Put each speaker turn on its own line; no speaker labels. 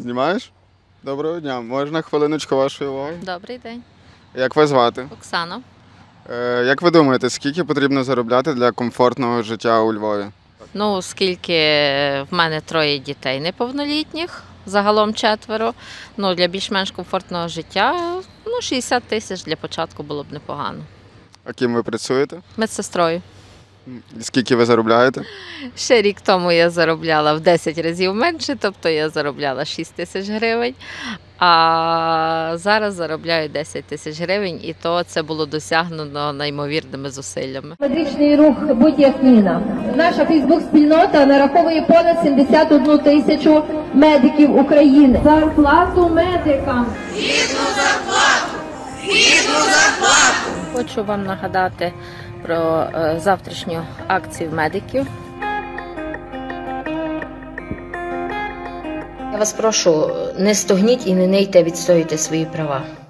Знімаєш? Доброго дня. Можна хвилиночку вашої уваги?
Добрий день,
Як вас звати?
Оксана.
Як ви думаєте, скільки потрібно заробляти для комфортного життя у Львові?
Ну, оскільки в мене 3 дітей неповнолітніх, загалом 4, ну, для більш-менш комфортного життя, 60 тисяч для початку було б непогано.
А ким ви працюєте?
Медсестрою.
І скільки ви заробляєте?
Ще рік тому я заробляла в 10 разів менше, тобто я заробляла 6 тисяч гривень, а зараз заробляю 10 тисяч гривень, і то це було досягнено неймовірними зусиллями.
Медичний рух «Будь-як-Ніна». Наша фейсбук-спільнота нараховує понад 71 тисячу медиків України. Зарплату медикам!
Хочу вам нагадати про завтрашню акцію медиків. Я вас прошу, не стогніть і не нийте відстоюйте свої права.